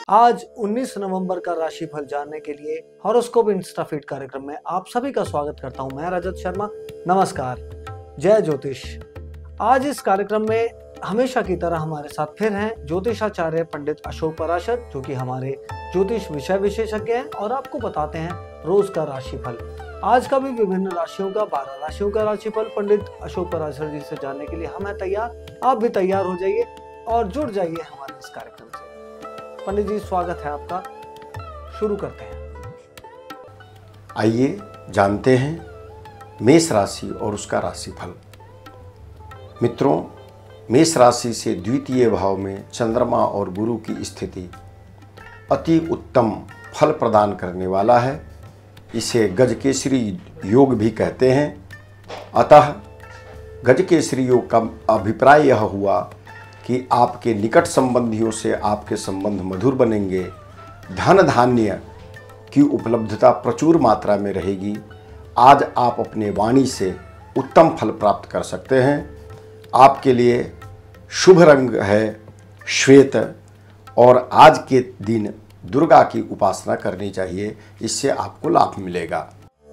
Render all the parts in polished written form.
आज 19 नवंबर का राशिफल जानने के लिए हॉरोस्कोप इंस्टाफीड कार्यक्रम में आप सभी का स्वागत करता हूं। मैं रजत शर्मा। नमस्कार, जय ज्योतिष। आज इस कार्यक्रम में हमेशा की तरह हमारे साथ फिर हैं ज्योतिषाचार्य पंडित अशोक पराशर, जो कि हमारे ज्योतिष विषय विशेषज्ञ हैं और आपको बताते हैं रोज का राशिफल। आज का भी विभिन्न राशियों का 12 राशियों का राशिफल पंडित अशोक पराशर जी से जानने के लिए हम हैं तैयार। आप भी तैयार हो जाइए और जुड़ जाइए हमारे इस कार्यक्रम से। पंडित जी, स्वागत है आपका। शुरू करते हैं। आइए जानते हैं मेष राशि और उसका राशिफल। मित्रों, मेष राशि से द्वितीय भाव में चंद्रमा और गुरु की स्थिति अति उत्तम फल प्रदान करने वाला है। इसे गजकेसरी योग भी कहते हैं। अतः गजकेसरी योग का अभिप्राय यह हुआ कि आपके निकट संबंधियों से आपके संबंध मधुर बनेंगे, धन धान्य की उपलब्धता प्रचुर मात्रा में रहेगी। आज आप अपने वाणी से उत्तम फल प्राप्त कर सकते हैं। आपके लिए शुभ रंग है श्वेत और आज के दिन दुर्गा की उपासना करनी चाहिए, इससे आपको लाभ मिलेगा।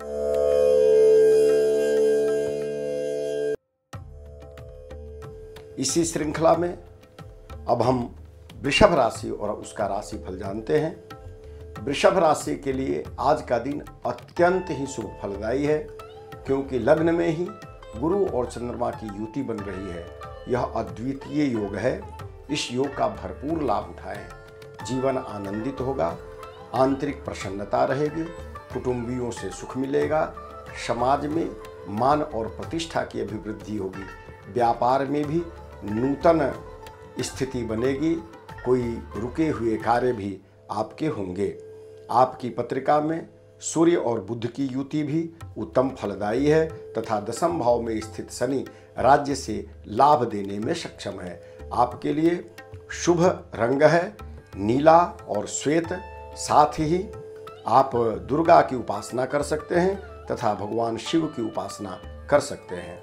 इसी श्रृंखला में अब हम वृषभ राशि और उसका राशिफल जानते हैं। वृषभ राशि के लिए आज का दिन अत्यंत ही शुभ फलदायी है, क्योंकि लग्न में ही गुरु और चंद्रमा की युति बन रही है। यह अद्वितीय योग है। इस योग का भरपूर लाभ उठाएं। जीवन आनंदित होगा, आंतरिक प्रसन्नता रहेगी, कुटुंबियों से सुख मिलेगा, समाज में मान और प्रतिष्ठा की अभिवृद्धि होगी, व्यापार में भी नूतन स्थिति बनेगी, कोई रुके हुए कार्य भी आपके होंगे। आपकी पत्रिका में सूर्य और बुध की युति भी उत्तम फलदायी है तथा दशम भाव में स्थित शनि राज्य से लाभ देने में सक्षम है। आपके लिए शुभ रंग है नीला और श्वेत। साथ ही आप दुर्गा की उपासना कर सकते हैं तथा भगवान शिव की उपासना कर सकते हैं।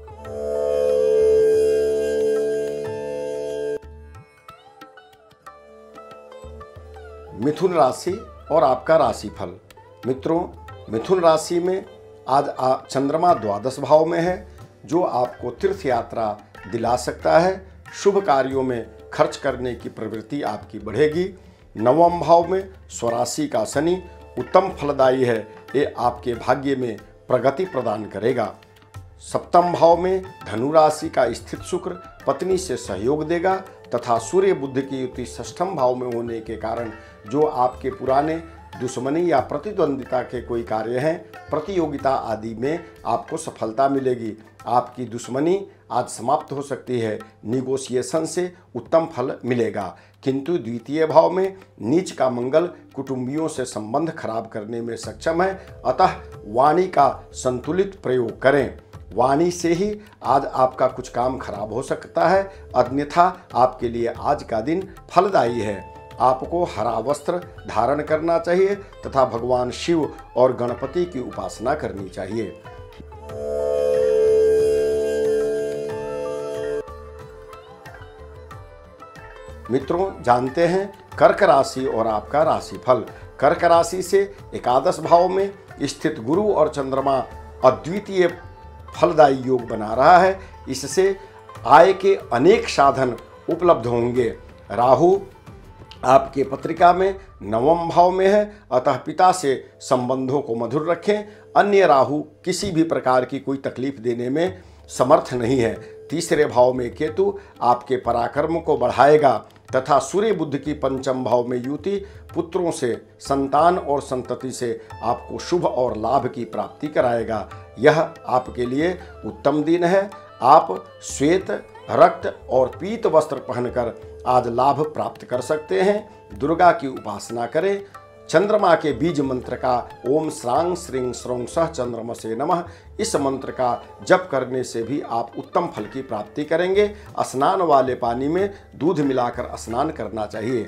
मिथुन राशि और आपका राशिफल। मित्रों, मिथुन राशि में आज चंद्रमा द्वादश भाव में है, जो आपको तीर्थ यात्रा दिला सकता है। शुभ कार्यों में खर्च करने की प्रवृत्ति आपकी बढ़ेगी। नवम भाव में स्वराशि का शनि उत्तम फलदायी है। ये आपके भाग्य में प्रगति प्रदान करेगा। सप्तम भाव में धनु राशि का स्थित शुक्र पत्नी से सहयोग देगा तथा सूर्य बुध की युति षष्ठम भाव में होने के कारण जो आपके पुराने दुश्मनी या प्रतिद्वंदिता के कोई कार्य हैं, प्रतियोगिता आदि में आपको सफलता मिलेगी। आपकी दुश्मनी आज समाप्त हो सकती है। निगोशिएशन से उत्तम फल मिलेगा। किंतु द्वितीय भाव में नीच का मंगल कुटुंबियों से संबंध खराब करने में सक्षम है। अतः वाणी का संतुलित प्रयोग करें। वाणी से ही आज आपका कुछ काम खराब हो सकता है, अन्यथा आपके लिए आज का दिन फलदायी है। आपको हरा वस्त्र धारण करना चाहिए तथा भगवान शिव और गणपति की उपासना करनी चाहिए। मित्रों, जानते हैं कर्क राशि और आपका राशिफल। कर्क राशि से एकादश भाव में स्थित गुरु और चंद्रमा अद्वितीय फलदायी योग बना रहा है। इससे आय के अनेक साधन उपलब्ध होंगे। राहु आपके पत्रिका में नवम भाव में है, अतः पिता से संबंधों को मधुर रखें। अन्य राहु किसी भी प्रकार की कोई तकलीफ देने में समर्थ नहीं है। तीसरे भाव में केतु आपके पराक्रम को बढ़ाएगा तथा सूर्य बुध की पंचम भाव में युति पुत्रों से, संतान और संतति से आपको शुभ और लाभ की प्राप्ति कराएगा। यह आपके लिए उत्तम दिन है। आप श्वेत, रक्त और पीत वस्त्र पहनकर आज लाभ प्राप्त कर सकते हैं। दुर्गा की उपासना करें। चंद्रमा के बीज मंत्र का ओम श्रांग श्रीं श्रों सह चंद्रमसे नमः, इस मंत्र का जप करने से भी आप उत्तम फल की प्राप्ति करेंगे। स्नान वाले पानी में दूध मिलाकर स्नान करना चाहिए।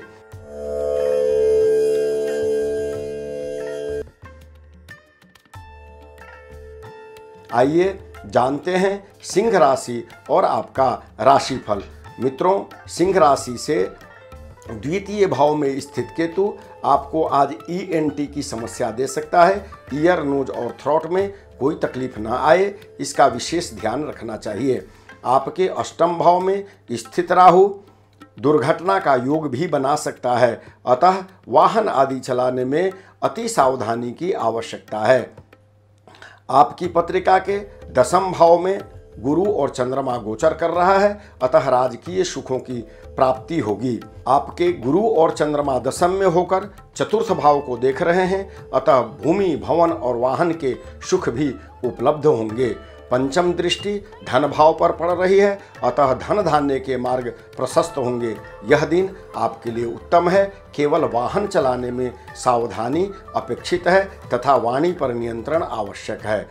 आइए जानते हैं सिंह राशि और आपका राशिफल। मित्रों, सिंह राशि से द्वितीय भाव में स्थित केतु आपको आज ENT की समस्या दे सकता है। ईयर, नोज और थ्रोट में कोई तकलीफ ना आए, इसका विशेष ध्यान रखना चाहिए। आपके अष्टम भाव में स्थित राहु दुर्घटना का योग भी बना सकता है, अतः वाहन आदि चलाने में अति सावधानी की आवश्यकता है। आपकी पत्रिका के दसम भाव में गुरु और चंद्रमा गोचर कर रहा है, अतः राजकीय सुखों की प्राप्ति होगी। आपके गुरु और चंद्रमा दसम में होकर चतुर्थ भाव को देख रहे हैं, अतः भूमि, भवन और वाहन के सुख भी उपलब्ध होंगे। पंचम दृष्टि धन भाव पर पड़ रही है, अतः धन धान्य के मार्ग प्रशस्त होंगे। यह दिन आपके लिए उत्तम है। केवल वाहन चलाने में सावधानी अपेक्षित है तथा वाणी पर नियंत्रण आवश्यक है।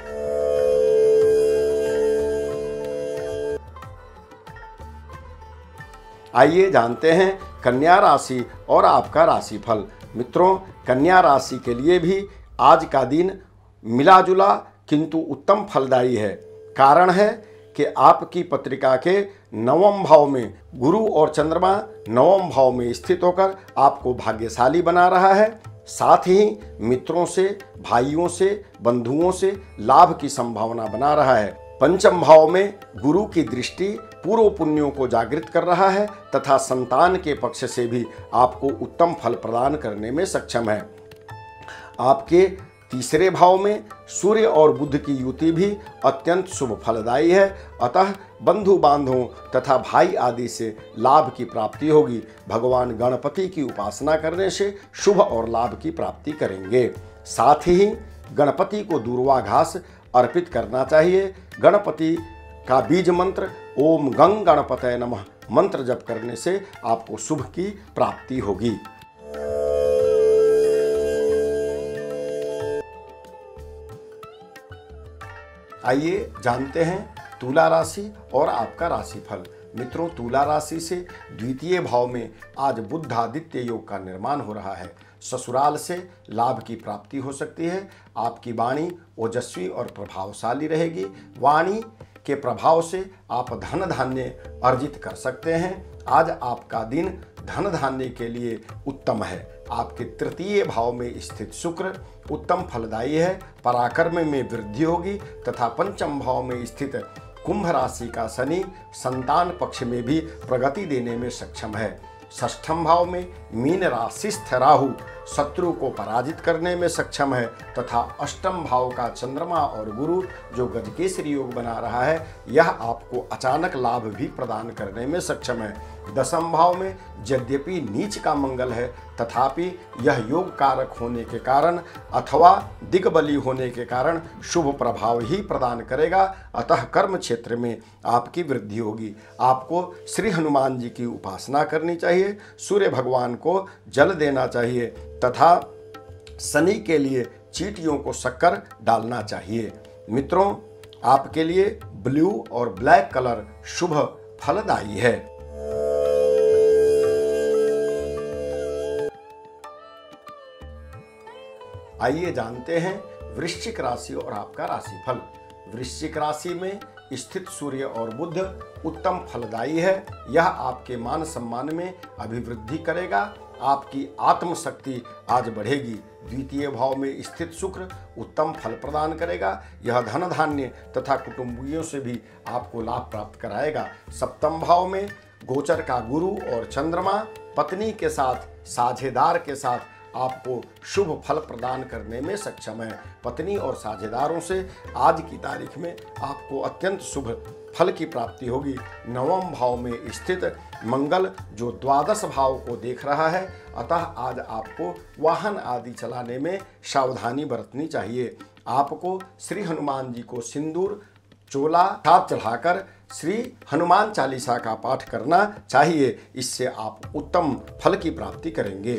आइए जानते हैं कन्या राशि और आपका राशिफल। मित्रों, कन्या राशि के लिए भी आज का दिन मिला जुला किंतु उत्तम फलदायी है। कारण है कि आपकी पत्रिका के नवम भाव में गुरु और चंद्रमा नवम भाव में स्थित होकर आपको भाग्यशाली बना रहा है। साथ ही मित्रों से, भाइयों से, बंधुओं से लाभ की संभावना बना रहा है। पंचम भाव में गुरु की दृष्टि पूर्व पुण्यों को जागृत कर रहा है तथा संतान के पक्ष से भी आपको उत्तम फल प्रदान करने में सक्षम है। आपके तीसरे भाव में सूर्य और बुध की युति भी अत्यंत शुभ फलदायी है, अतः बंधु बांधवों तथा भाई आदि से लाभ की प्राप्ति होगी। भगवान गणपति की उपासना करने से शुभ और लाभ की प्राप्ति करेंगे। साथ ही गणपति को दूर्वा घास अर्पित करना चाहिए। गणपति का बीज मंत्र ओम गंग गणपतये नमः मंत्र जप करने से आपको शुभ की प्राप्ति होगी। आइए जानते हैं तुला राशि और आपका राशिफल। मित्रों, तुला राशि से द्वितीय भाव में आज बुधादित्य योग का निर्माण हो रहा है। ससुराल से लाभ की प्राप्ति हो सकती है। आपकी वाणी ओजस्वी और प्रभावशाली रहेगी। वाणी के प्रभाव से आप धन धान्य अर्जित कर सकते हैं। आज आपका दिन धन धान्य के लिए उत्तम है। आपके तृतीय भाव में स्थित शुक्र उत्तम फलदायी है। पराक्रम में वृद्धि होगी तथा पंचम भाव में स्थित कुंभ राशि का शनि संतान पक्ष में भी प्रगति देने में सक्षम है। षष्ठम भाव में मीन राशिस्थ राहु शत्रु को पराजित करने में सक्षम है तथा अष्टम भाव का चंद्रमा और गुरु जो गजकेसरी योग बना रहा है, यह आपको अचानक लाभ भी प्रदान करने में सक्षम है। दसम भाव में यद्यपि नीच का मंगल है, तथापि यह योग कारक होने के कारण अथवा दिग्बली होने के कारण शुभ प्रभाव ही प्रदान करेगा, अतः कर्म क्षेत्र में आपकी वृद्धि होगी। आपको श्री हनुमान जी की उपासना करनी चाहिए, सूर्य भगवान को जल देना चाहिए तथा शनि के लिए चींटियों को शक्कर डालना चाहिए। मित्रों, आपके लिए ब्लू और ब्लैक कलर शुभ फलदायी है। आइए जानते हैं वृश्चिक राशि और आपका राशिफल। वृश्चिक राशि में स्थित सूर्य और बुध उत्तम फलदायी है। यह आपके मान सम्मान में अभिवृद्धि करेगा। आपकी आत्मशक्ति आज बढ़ेगी। द्वितीय भाव में स्थित शुक्र उत्तम फल प्रदान करेगा। यह धन धान्य तथा कुटुंबियों से भी आपको लाभ प्राप्त कराएगा। सप्तम भाव में गोचर का गुरु और चंद्रमा पत्नी के साथ, साझेदार के साथ आपको शुभ फल प्रदान करने में सक्षम है। पत्नी और साझेदारों से आज की तारीख में आपको अत्यंत शुभ फल की प्राप्ति होगी। नवम भाव में स्थित मंगल जो द्वादश भाव को देख रहा है, अतः आज आपको वाहन आदि चलाने में सावधानी बरतनी चाहिए। आपको श्री हनुमान जी को सिंदूर, चोला हाथ चढ़ाकर श्री हनुमान चालीसा का पाठ करना चाहिए। इससे आप उत्तम फल की प्राप्ति करेंगे।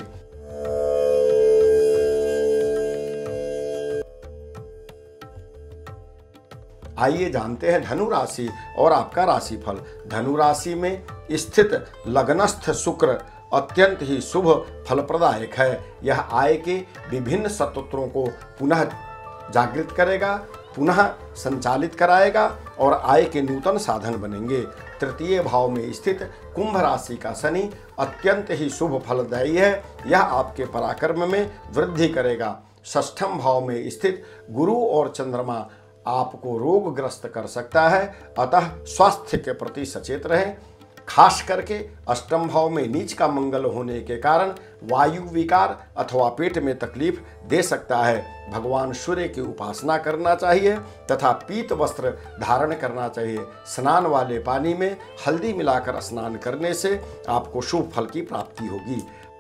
आइए जानते हैं धनु राशि और आपका राशिफल। धनु राशि में स्थित लग्नस्थ शुक्र अत्यंत ही शुभ फलप्रदायक है। यह आय के विभिन्न स्रोतों को पुनः जागृत करेगा, पुनः संचालित कराएगा और आय के नूतन साधन बनेंगे। तृतीय भाव में स्थित कुंभ राशि का शनि अत्यंत ही शुभ फलदायी है। यह आपके पराक्रम में वृद्धि करेगा। षष्ठम भाव में स्थित गुरु और चंद्रमा आपको रोगग्रस्त कर सकता है, अतः स्वास्थ्य के प्रति सचेत रहें। खास करके अष्टम भाव में नीच का मंगल होने के कारण वायु विकार अथवा पेट में तकलीफ दे सकता है। भगवान सूर्य की उपासना करना चाहिए तथा पीत वस्त्र धारण करना चाहिए। स्नान वाले पानी में हल्दी मिलाकर स्नान करने से आपको शुभ फल की प्राप्ति होगी।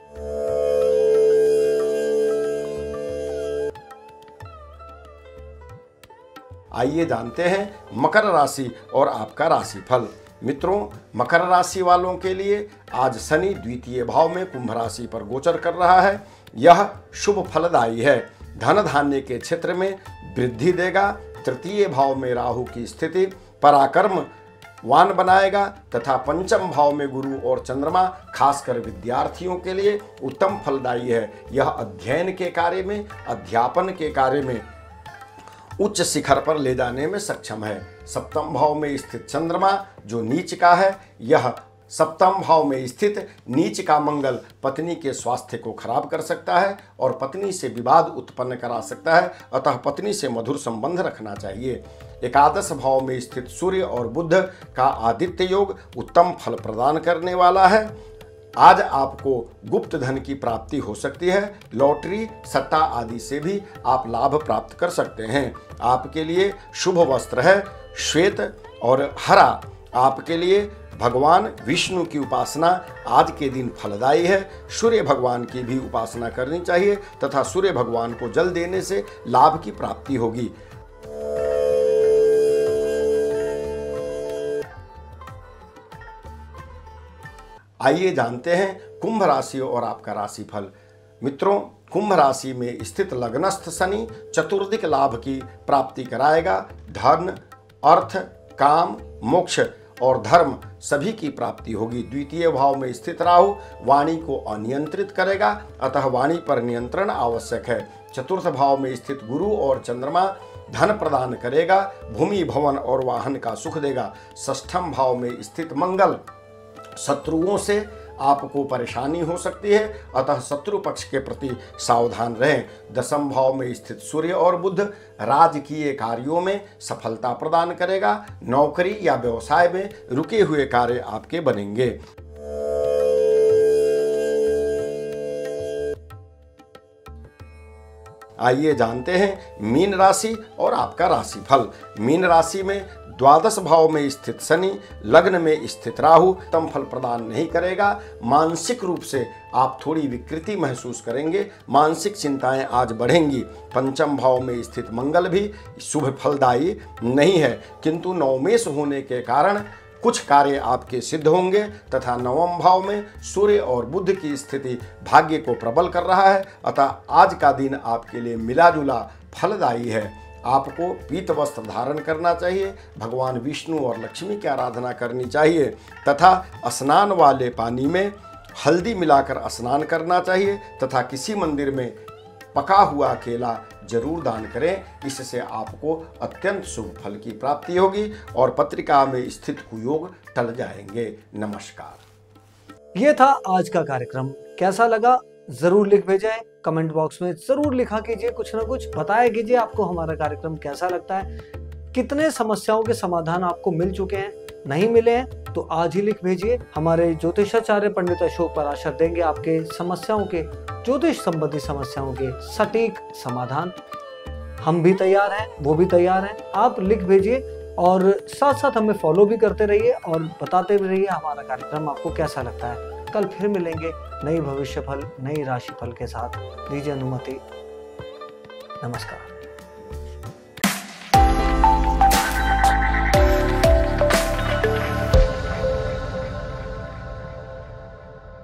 आइए जानते हैं मकर राशि और आपका राशिफल। मित्रों, मकर राशि वालों के लिए आज शनि द्वितीय भाव में कुंभ राशि पर गोचर कर रहा है। यह शुभ फलदायी है। धन धान्य के क्षेत्र में वृद्धि देगा। तृतीय भाव में राहु की स्थिति पराक्रम वान बनाएगा तथा पंचम भाव में गुरु और चंद्रमा खासकर विद्यार्थियों के लिए उत्तम फलदायी है। यह अध्ययन के कार्य में, अध्यापन के कार्य में उच्च शिखर पर ले जाने में सक्षम है। सप्तम भाव में स्थित चंद्रमा जो नीच का है, यह सप्तम भाव में स्थित नीच का मंगल पत्नी के स्वास्थ्य को खराब कर सकता है और पत्नी से विवाद उत्पन्न करा सकता है, अतः पत्नी से मधुर संबंध रखना चाहिए। एकादश भाव में स्थित सूर्य और बुध का आदित्य योग उत्तम फल प्रदान करने वाला है। आज आपको गुप्त धन की प्राप्ति हो सकती है। लॉटरी, सट्टा आदि से भी आप लाभ प्राप्त कर सकते हैं। आपके लिए शुभ वस्त्र है श्वेत और हरा। आपके लिए भगवान विष्णु की उपासना आज के दिन फलदायी है। सूर्य भगवान की भी उपासना करनी चाहिए तथा सूर्य भगवान को जल देने से लाभ की प्राप्ति होगी। आइए जानते हैं कुंभ राशि और आपका राशिफल। मित्रों, कुंभ राशि में स्थित लग्नस्थ शनि चतुर्दिक लाभ की प्राप्ति कराएगा। धन, अर्थ, काम, मोक्ष और धर्म सभी की प्राप्ति होगी। द्वितीय भाव में स्थित राहु वाणी को अनियंत्रित करेगा, अतः वाणी पर नियंत्रण आवश्यक है। चतुर्थ भाव में स्थित गुरु और चंद्रमा धन प्रदान करेगा, भूमि, भवन और वाहन का सुख देगा। षष्ठम भाव में स्थित मंगल शत्रुओं से आपको परेशानी हो सकती है, अतः शत्रु पक्ष के प्रति सावधान रहें। दसम भाव में स्थित सूर्य और बुध राजकीय कार्यों में सफलता प्रदान करेगा। नौकरी या व्यवसाय में रुके हुए कार्य आपके बनेंगे। आइए जानते हैं मीन राशि और आपका राशिफल। मीन राशि में द्वादश भाव में स्थित शनि, लग्न में स्थित राहु उत्तम फल प्रदान नहीं करेगा। मानसिक रूप से आप थोड़ी विकृति महसूस करेंगे। मानसिक चिंताएं आज बढ़ेंगी। पंचम भाव में स्थित मंगल भी शुभ फलदायी नहीं है, किंतु नवमेश होने के कारण कुछ कार्य आपके सिद्ध होंगे तथा नवम भाव में सूर्य और बुध की स्थिति भाग्य को प्रबल कर रहा है, अतः आज का दिन आपके लिए मिला जुला फलदायी है। आपको पीत वस्त्र धारण करना चाहिए, भगवान विष्णु और लक्ष्मी की आराधना करनी चाहिए तथा स्नान वाले पानी में हल्दी मिलाकर स्नान करना चाहिए तथा किसी मंदिर में पका हुआ केला जरूर दान करें। इससे आपको अत्यंत शुभ फल की प्राप्ति होगी और पत्रिका में स्थित कुयोग टल जाएंगे। नमस्कार। ये था आज का कार्यक्रम। कैसा लगा जरूर लिख भेजें। कमेंट बॉक्स में जरूर लिखा कीजिए, कुछ ना कुछ बताया कीजिए आपको हमारा कार्यक्रम कैसा लगता है। कितने समस्याओं के समाधान आपको मिल चुके हैं, नहीं मिले हैं तो आज ही लिख भेजिए। हमारे ज्योतिषाचार्य पंडित अशोक पराशर देंगे आपके समस्याओं के, ज्योतिष संबंधी समस्याओं के सटीक समाधान। हम भी तैयार हैं, वो भी तैयार हैं। आप लिख भेजिए और साथ साथ हमें फॉलो भी करते रहिए और बताते भी रहिए हमारा कार्यक्रम आपको कैसा लगता है। कल फिर मिलेंगे नई भविष्य फल, नई राशि फल के साथ। दीजिए अनुमति। नमस्कार।